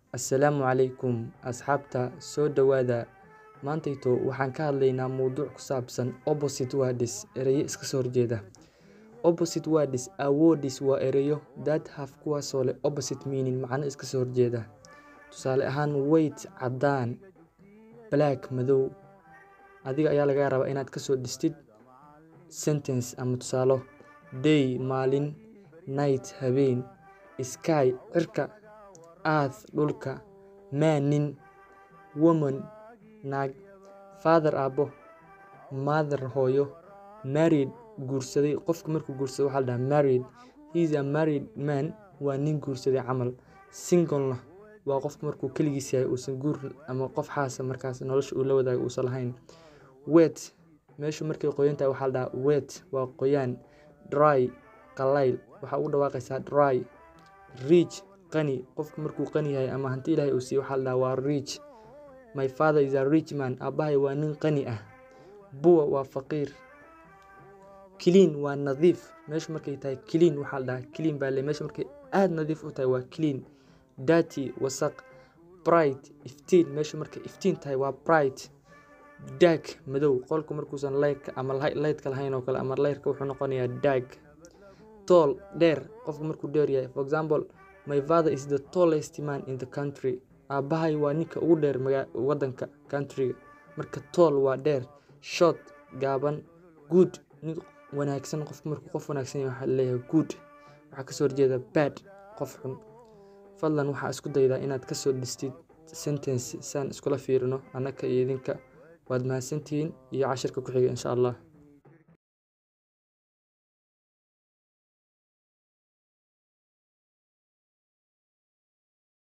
Assalaamu calaykum asxaabta soo dhawaada. Maantayto waxaan ka hadlaynaa mowduuc ku saabsan opposite words, erayo iska soo horjeeda. Opposite words words waa erayo that have kuwaasoo leh opposite meaning, macno iska soo horjeeda. Tusaale ahaan white caddaan, black madow. Adiga ayaa laga rabaa inaad ka soo dhistid sentence ama tusaalo. Day maalin, night habeen, sky cirka, earth dhulka, man nin, woman naag, father aabbo, mother hooyo, married guursaday. Qofka markuu guursado waxaa la dhahaa married. He is a married man, waa nin guursaday camal. Single waa qofka markuu kaligiis yahay uusan guur ama qof xaasa markaas nolosha uu la wadaago uusan lahayn. Wet meeshu markay qoyan tahay waxaa la dhahaa wet, waa qoyaan. Dry qalayl, waxaa ugu dhawaaqaysaa dry. Rich qani, qofka markuu qani yahay ama hanti Ilaahay uu siiyo waxaa la dhahaa waa rich. My father is a rich man, aabbahay waa nin qani ah. Poor waa faqiir. Clean waa nadiif, meeshu markay tahay clean waxaa la dhahaa clean baa le, meesha markay aad nadiif u tahay waa clean. Dirty wasaq. Bright iftiin, meeshu markay iftiin tahay waa bright. Dark madow, qolku markuusan light ama light-ka lahayn oo kale ama light-ka wuxuu noqonayaa dark. Tall dheer, qofku markuu dheer yahay. For example, my father is the tallest man in the country. Aabbahay waa ninka ugu dheer wadanka country. Marka tall waa dheer. Short gaaban. Good nin wanaagsan, qofku markuu qof wanaagsan yahay waxaa la leeyahay good. Waxaa ka soo horjeeda bad, qof xun. Fadlan waxaa isku daydaa inaad ka soo dhistid sentence saan iskula fiirino annaka iyo idinka. waad mahadsantihiin iyo cashirka ku xiga insha Allah.